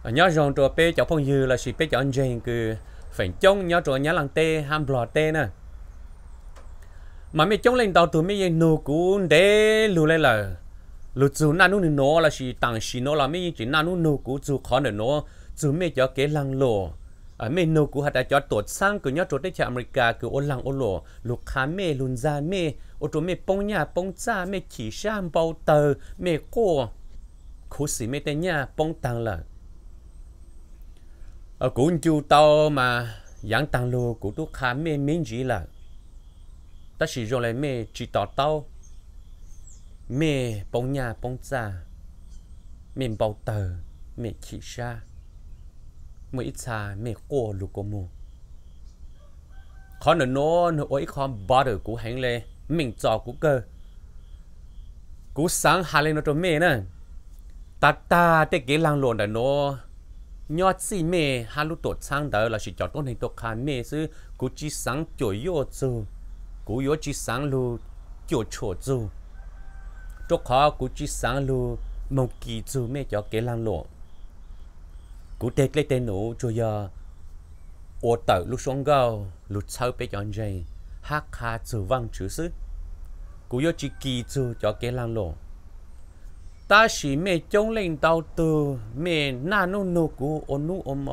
nhớ rằng rồi bé cháu phong dư là chỉ bé cháu anh dành cứ phải chống nhớ rồi nhớ lăng tê ham bò tê nè mà mấy chống lên tàu tụi mấy nô cũ để lù lên là lù chú na nô nô là chỉ tặng chỉ nô là mấy chỉ na nô cũ chú khó nữa nô chú mấy cháu cái lăng lồ mấy nô cũ hạt cho tụt sang cứ nhớ rồi tới chợ America cứ ôn lăng ôn lồ lù khá mấy lùn ra mấy ô tô mấy bông nhà bông cha mấy chỉ sang bao tờ mấy cô khổ sĩ mấy tên nhà bông tăng là ở cũng chú tao mà giảng tăng lô của tôi khá mê miễn gì là ta chỉ rồi lại mê chỉ tao tao mê bông nhà bông cha mê bao tờ mê chỉ xa mê ít xa mê cô lục cô mù khó nó ôi con bỏ được của hành lệ mình cho của cơ của sáng hà lên nó cho mê nè ta để cái lăng lộn là nó nhớ gì mẹ hai lúc tốt sang đó là chỉ cho tôi này tôi khai mẹ chứ cú chỉ sáng chỗ yếu chứ cú yếu chỉ sáng lu chỗ chỗ chứ chỗ khó cú chỉ sáng lu mong kỳ chứ mẹ cho cái lăng lộ cú tết lấy tên nổ cho giờ ô tờ lúc xuống gạo lúc sau bé chọn dây hát khá chứ vang chữ chứ cú yếu chỉ kỳ chứ cho cái lăng lộ ta chỉ mẹ chống lên tàu từ mẹ na nô nô của ôn nô ôm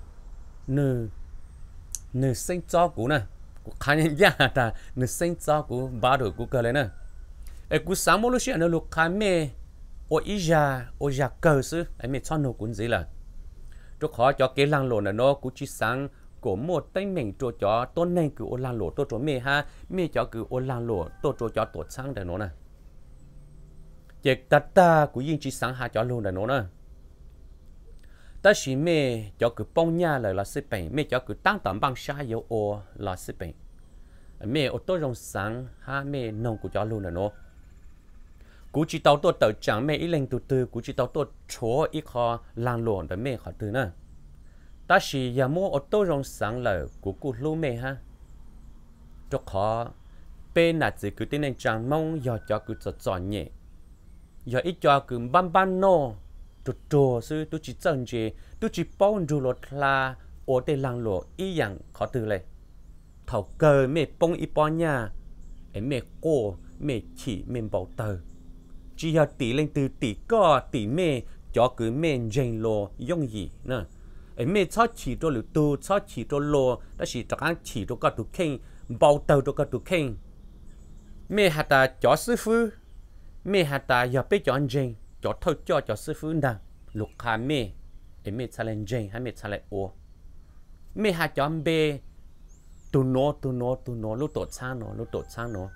nư sinh cho của nè khá nhân gia ta nư sinh cho của ba đời của cơ lên nè ấy của sáng mỗi lúc xưa nó lục khá mẹ ô ý già cờ sư ấy mẹ cho nô cũng gì là chỗ khó cho cái lăng lộ là nó cũng chỉ sáng của một tay mình cho tôn này cứ ô lăng lộ tôi cho mẹ ha mẹ cho cứ ô lăng lộ tôi cho tổ sáng để nó nè chỉ ta của yên chỉ sáng hạ cho luôn là nó nè ta chỉ mẹ cho cứ bông nhà là sức bệnh mẹ cho cứ tăng tầm bằng xa yếu ô là sức bệnh mẹ ô tô rong sáng ha mẹ nông của cho luôn là nó cú chỉ tàu tôi tự chẳng mẹ ít lên từ từ cú chỉ tàu tôi chúa ít khó lang lộn để mẹ khỏi từ nè ta chỉ giờ mua ô tô rong sáng là của cụ luôn mẹ ha cho khó bên là chỉ cứ tên này chẳng mong giờ cho cứ chọn nhẹ giờ ít cho cứ ban nô trộn sư tôi chỉ chân gì tôi chỉ bao nhiêu lót là ở đây lăng lộ ý dạng khó từ này thầu cờ mẹ bông ít bao nha em mẹ cô mẹ chỉ mẹ bảo tờ chỉ giờ tỷ lên từ tỷ co tỷ mẹ cho cứ mẹ dành lộ dùng gì nè em mẹ cho chỉ cho lựu tu cho chỉ cho lộ đó chỉ cho ăn chỉ cho các tụ khen bảo tờ cho các tụ khen mẹ hạt ta cho sư phụ mẹ hạt ta giờ biết cho anh dành cho thôi cho sư phụ nè lục hà mẹ em mẹ xài lên dành hay mẹ xài lên ô mẹ hạt cho anh bê tu nó lúc tốt sang nó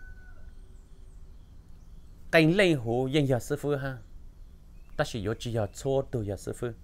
cành lên hồ dân giờ sư phụ ha ta chỉ có chỉ giờ cho tu giờ sư phụ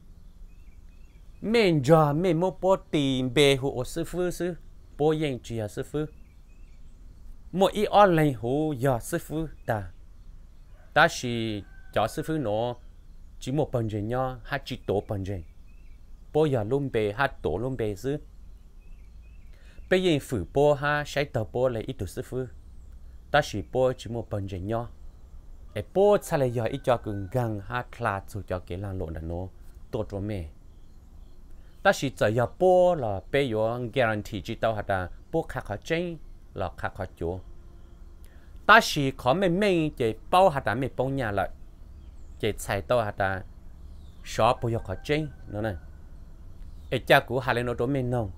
mẹ giờ mẹ mua bó tiền bê hồ sư phụ sư bó dân chỉ giờ sư phụ mỗi ít ở lên hồ giờ sư phụ ta chỉ cho sư phụ nó chỉ một phần gì nhau hai chỉ tổ phần gì bố giờ luôn bề hai tổ luôn bề chứ bây giờ phụ bố ha sai tờ bố lại ít tổ sư phụ ta chỉ bố chỉ một phần gì nhau ấy bố sai lại giờ ít cho cường găng ha khla cho cái làng lộn là nó tổ cho mẹ ta chỉ giờ giờ bố là bây giờ guarantee chỉ tao hả bố khác họ chơi là khác họ chúa ta chỉ có mình chỉ bao hạt mình bao nhà lại chỉ xài tao hạt shop bây giờ có chơi nữa nè ở cha của hà lên nó đối mình nông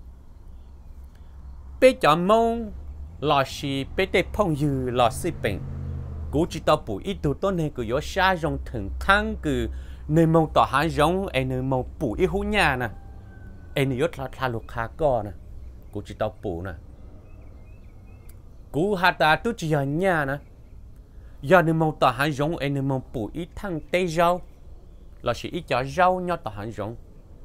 bây giờ mong là chỉ bây giờ phong dư là sự bệnh cú chỉ tao bù ít đồ tốt này cứ có xa rong thường khang cứ nơi mong tỏ há rong ở nơi mong bù ít hú nhà nè ở nơi yết là lục khá co nè cú chỉ tao bù nè cú hạt ta tu chỉ giờ nhà nè giờ nên mong tao hái giống em nên mong bù ít thằng tây rau là chỉ ít cho rau nhau tao hái giống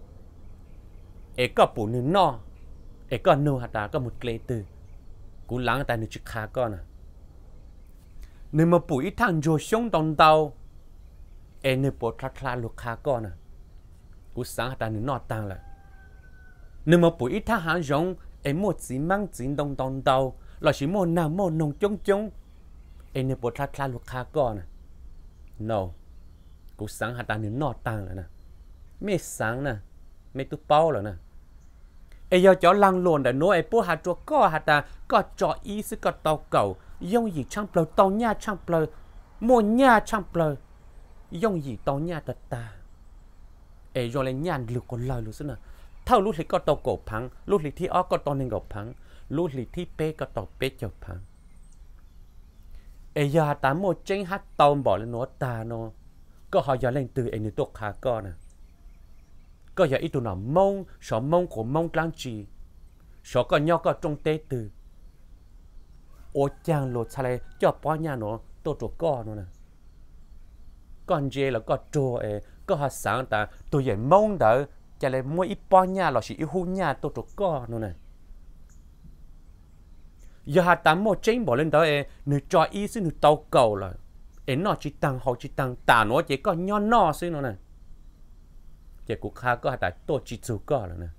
em có bù nên no em có nô hạt ta có một cây từ cú lắng ta nên chỉ khá con nè nên mà bù ít thằng rồi sống đồng tàu em nên bù thà lục khá con nè cú sáng hạt ta nên no tăng lại nên mà bù ít thằng hái giống em một chỉ mang chỉ đồng tàu là chỉ một nào một nông chung em nên bớt thắt lục khá con nè no cú sáng hạt ta nên nọ tăng rồi nè mẹ sáng nè mẹ tu bao rồi nè ai giờ cho lăng luôn để nói ai bố hạt cho có hạt ta có cho ý sự có tàu cầu dùng gì chăng plơ tàu nhà chăng plơ mua nhà chăng plơ dùng gì tàu nhà tật ta ai rồi lại nhàn lược còn lời luôn xí nè thâu lúc thì có tàu cổ phẳng lúc thì thi ó có tàu nên cổ phẳng lúc thì thi pê có tàu pê chở phẳng ai giờ ta mua tranh hát tàu bỏ lên nó ta nó có họ giờ lên từ ai nữa tốt khá con nè có giờ ít tụi nó mông của mông lăng trì sợ có nhau có trong tế từ ô chàng lột xa lại cho bỏ nhà nó tôi chỗ con nó nè con dê là có trô ấy có họ sáng ta tôi dạy mông đỡ chả lại mua ít bỏ nhà là chỉ ít hôn nhà tôi chỗ con nó nè giờ họ tắm một chén bỏ lên đó ấy người cho ý xin người tàu cầu là ấy nó chỉ tăng họ chỉ tăng tả nó chỉ có nho nó xin nó nè chỉ cũng khá có hạt tôi chỉ chú có là nè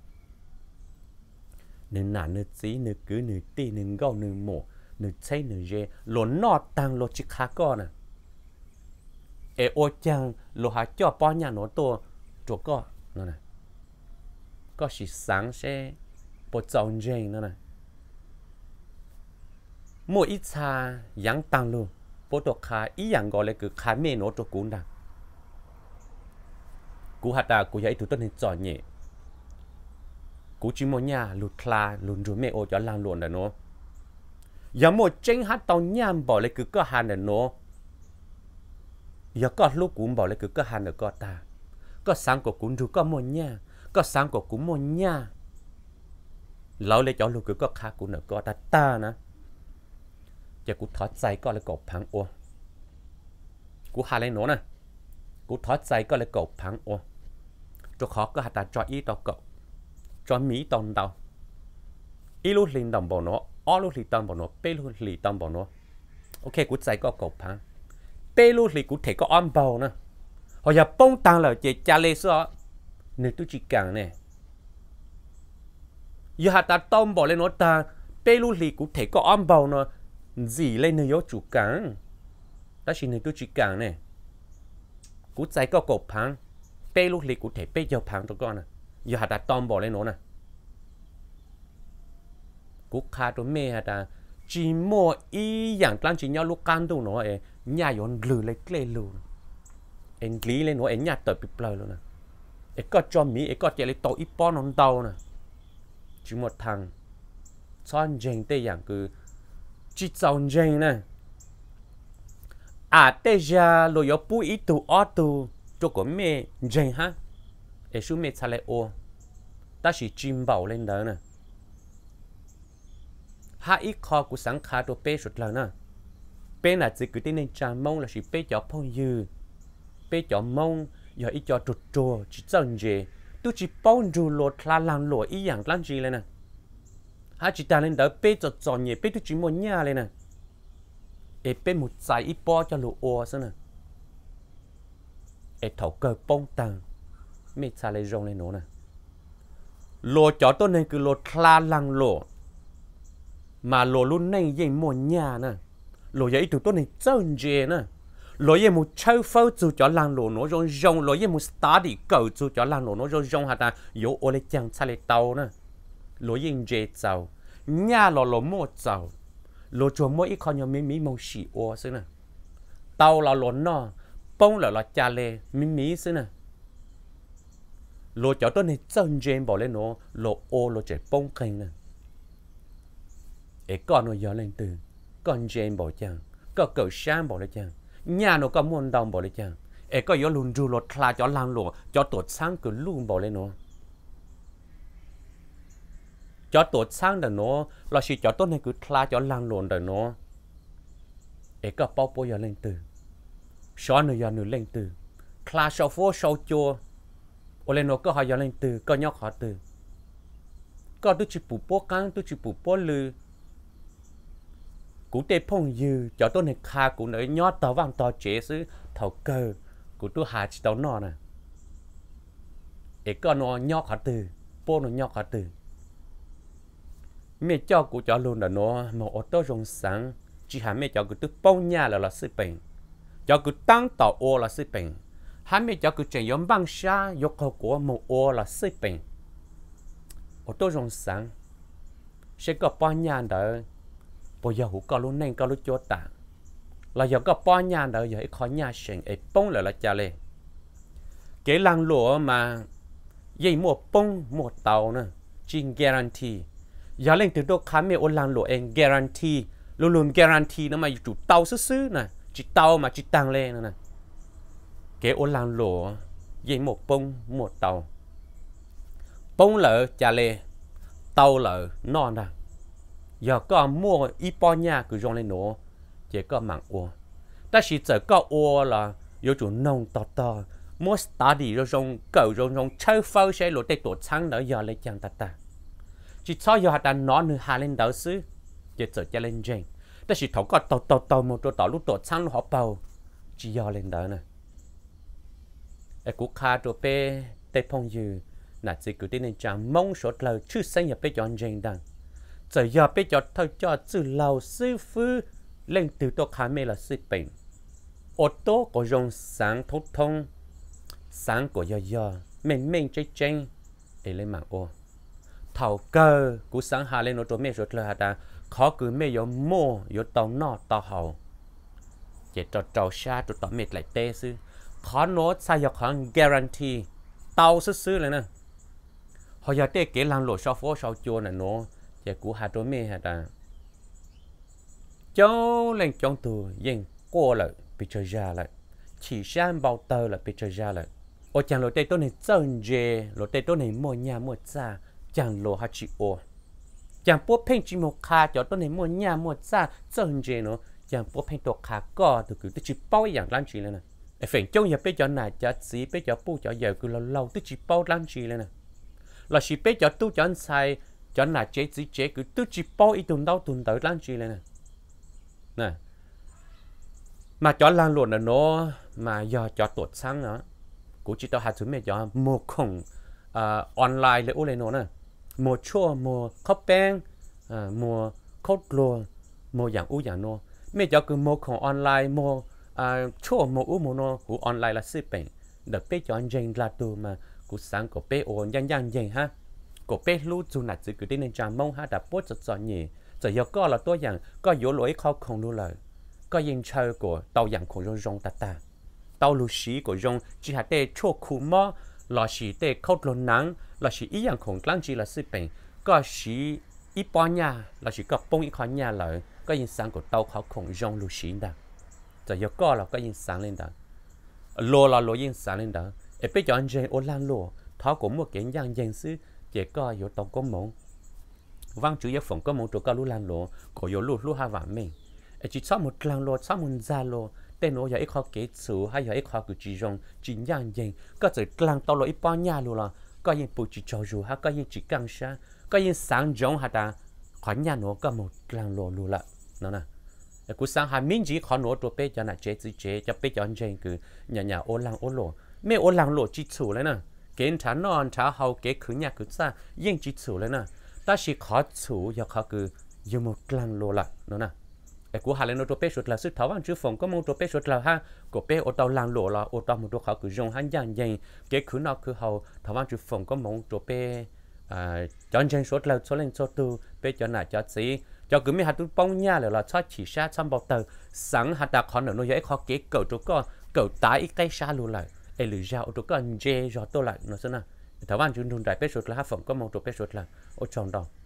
nên nản nên gì nên cứ nên tì nên gạo nên mổ nên xây nên dê lốn nọ tăng lốn chỉ khá có nè ê ô chăng lô hạt cho bao nhà nó to chỗ có nó nè có chỉ sáng sẽ bộ trồng dê nó nè mỗi ít xa yang tăng luôn bộ đồ khá ý yang gọi là cứ khá mê nó chỗ cũng đang cú hạt đà cú dạy tụi tôi nên chọn nhẹ cú chỉ một nhà lụt kha lụt rồi mẹ ô cho lang luồn là nó giờ một tranh hát tàu nhám bỏ lại cứ có hàng là nó giờ có lúc cũng bỏ lại cứ có hàng là có ta có sáng của cũng được có một nhà có sáng của cũng một nhà lâu lấy cho lúc cứ có khá cũng là có ta nè giờ cú thoátใจก็เลยกบพังโอกูหาเลยหนูนะกูถอดใจก็เลยกบพังโอจะขอก็หาตาจออีต่อเกาจอมีตอนเดาอีลูกลินตอนบ่เนาะอ้อลูกลินตอนบ่เนาะเป้ลูกลินตอนบ่เนาะโอเคกูใจก็กบพังเป้ลูกลินกูเทก็อ้อมเบานะพออย่าป้องตังเลยเจจาเลซอนึกตุจิกังเนี่ยอย่าหาตาต้มบ่เลยเนาะตาเป้ลูกลินกูเทก็อ้อมเบาเนาะgì lên nơi yếu chủ cảng đó chỉ nơi tôi chỉ cảng này cú chạy có cột phẳng bê lúc lì cụ thể bê giờ phẳng tụi con nè giờ hạt đã tom bỏ lên nó nè cú khá tụi mẹ hạt chỉ mua ý dạng plan chỉ nhau lúc can tụi nó ấy nhà yon lử lấy kle luôn em lý lên nó em nhà tập bị plei luôn nè em có cho mỹ em có chạy lấy tàu ít pon non tàu nè chỉ một thằng son dành tây dạng cứ chỉ trồng dây nè tê ra rồi có bụi ít tụ ở tụ cho có mẹ dây ha để số mẹ xài lại ô ta chỉ chim bảo lên đó nè ít kho của sáng khá đồ bê sụt lần nè bê là chỉ cứ tên nên trà mông là chỉ bê cho phong dư bê cho mông giờ ít cho trụt trồ chỉ trồng dây tôi chỉ bao nhiêu lột la làng lột ý dạng lăng gì lên nè chỉ ta lên đó bê cho tròn nhẹ bê tôi chỉ một nhà lên nè bê một trái ít bo cho lụa ô xem nè thầu cờ bông tàng mẹ xài lấy rong lên nó nè lụa chó tôi này cứ lụa la lăng lụa mà lụa luôn này dây một nhà nè lụa vậy tụi tôi này trơn dề nè lụa vậy một chơi phơi chú cho lăng lụa nó rong rong lụa vậy một study cầu chú cho lăng lụa nó rong rong hả ta yếu ô lấy chàng xài lấy tàu nè lối yên dễ giàu nhà lò mua giàu lò chùa mỗi ít con nhỏ mí mông xì ô xí nè tàu là lò nọ bông là cha lê mí xí nè lò cháu tôi này chân dên bỏ lên nó lò ô lò trẻ bông kênh nè con nó gió lên từ con dên bỏ chàng có cậu sáng bỏ lên chàng nhà nó có muôn đồng bỏ lên chàng có gió lùn ru lò thla cho lang lò cho tột sáng cứ luôn bỏ lên nó cho tụt sang đời nó là chỉ cho tôi này cứ thla cho lang lộn đời nó có bao giờ lên từ xóa nửa giờ nửa lên từ thla sau phố sau chùa ô lên nó có họ giờ lên từ có nhóc họ từ có tôi chỉ phụ bố căng tôi chỉ phụ bố lư cú tê phong dư cho tôi này kha cú nỡ nhót tàu vàng tàu chế xứ thầu cơ cú tôi hà chỉ tàu nọ nè có nó nhóc họ từ bố nó nhóc họ từ mẹ cho cụ cho luôn là nó một ô tô rong sáng chỉ hả mẹ cho cụ tức bao nhà là sự bệnh cho cụ tăng tàu ô là sự bệnh hai mẹ cho cứ chạy giống băng xa yêu cầu của một ô là xây bình ô tô rong sáng sẽ có bao nhiêu đó bây giờ hữu có lúc nên có lúc cho ta là giờ có bao nhiêu đó giờ khó nhà sinh ấy bông lại là cha lê cái làng lúa mà dây mua bông mua tàu nữa chỉ guarantee giờ lên từ đâu khám mẹ ô làng lúa em guarantee luôn luôn guarantee nó mà chủ tàu xứ nè chỉ tàu mà chỉ tăng lên nữa nè cái ô làng lúa dây một bông một tàu bông lợ cha lê tàu lợ non ra giờ có mua ít bao nhiêu cứ rong lên nó chỉ có mảng ô ta chỉ giờ có ô là有种弄到mua study rồi rong cầu rong chơi phơi sẽ lột tay tổ trắng nữa giờ lấy chẳng ta chỉ cho giờ hạt nó nữa hà lên đỡ xứ chỉ giờ cho lên trên ta chỉ thấu có tàu một tổ lúc tổ trắng họ bầu chỉ giờ lên đỡ nè cú khai tổ pe tây phong dư nãy chỉ cứ tin nên chẳng mong số lời chưa sinh nhập pe chọn trên đằng giờ pe chọn thôi cho chữ lâu sư phứ lên từ tổ khai mê là sư bệnh ô tô có rong sáng thốt thông sáng của giờ mình chơi để lên mạng ô thầu cơ cú sáng hà lên ô tô mê rồi là ta khó cứ mê yo mua yo tàu nọ tàu hậu chỉ trò xa trò tàu mệt lại tê sư khó nói sao giờ khó guarantee tàu xứ lại nè họ giờ tê cái làng lộ sau phố sau chùa này nó chỉ cú hà trò mê hà ta cháu lên trong tù yên qua lại bị chơi ra lại chỉ sang bao tờ là bị chơi ra lại ô chẳng lối tây tôi này chân dê lối tây tôi này mua nhà mua xa chẳng lối hạt chỉ ô chẳng bố phèn chỉ một khá cho tôi này mua nhà mua xa chân dê nó chẳng bố phèn tổ khá co từ cứ tôi chỉ bao dạng lắm chỉ lên nè phèn trong nhà bé cho này cho xí bé cho pu cho giờ cứ lâu tôi chỉ bao lắm chỉ lên nè là chỉ bé cho tu cho anh sai cho này chế cứ tôi chỉ bao ít tuần tới lắm chỉ lên nè mà cho lan luôn là nó mà giờ cho tuột sáng nữa cũng chỉ tao hạt thứ mấy cho mua khổng online lấy ô lên nó nè mua chua mua khóc beng mua khóc lùa mua dạng u dạng nó mấy cho cứ mua khổng online mua chua mua u mua nó của online là shipping được bé cho anh dành là từ mà cũng sáng của bé ô nhanh dành ha của bé lưu dù nãy chỉ cứ đi nên chạm mông ha đã bớt cho nhỉ giờ giờ có là tôi dạng có yếu lỗi khó không luôn lời có yên chơi của tàu dạng của rong ta tàu lù xí của rong chỉ hạt tê chua khu mò là xí tê khâu lồn nắng là xí ý dạngของlăng chỉ là sự bệnh có xí ít bao nhà là xí có bông ít khó nhà lợi có yên sáng của tàu khóของrong lù xí đó giờ giờ có là có yên sáng lên đó lô là lô yên sáng lên đó em biết cho anh chơi ô lan lô tháo cũng một cái dạng dạng xứ chỉ có yếu tàu có mông vang chữ yếu phòng có mông chỗ có lú lan lô có yếu lú ha vàng mình chỉ sau một làng lô sau một gia lô tên nó giờ ít khó kế xử hay giờ ít khó cứ chỉ rong chỉ nhang dành có thể làng tàu lô ít bao nhà luôn là có những bụi chỉ cho dù ha có những chỉ căng xa có những sáng giống hả ta khỏi nhà nó có một làng lô luôn là nó nè cú sáng hai miếng chỉ khó nó đồ bé cho nè chế cho bé cho anh dành cứ nhà ô làng ô lô mấy ô làng lô chỉ xử lấy nè kiến trả non trả hậu kế khử nhà cứ xa yên chỉ xử lấy nè ta chỉ khó xử giờ khó cứ dùng một làng lô là nó nè cú hà lên ô tô bé sụt là sức tháo bằng chữ phòng có một ô tô bé sụt là ha của bé ô tô làng lộ là ô tô một ô khảo cứ dùng hắn dạng dày cái khứ nào cứ hậu tháo bằng chữ phòng có một ô bé cho anh sụt là số lên số tu bé cho nãy cho xí cho cứ mấy hạt tu bông nha là cho chỉ xa trăm bao tờ sáng hạt đặc họ nó dễ khó kế cầu chỗ có cầu tái ít cây xa luôn lại lử ra ô tô có anh dê rồi tôi lại nó xem nào tháo bằng chữ đun đại bé sụt là ha phòng có một ô bé sụt là ô tròn đỏ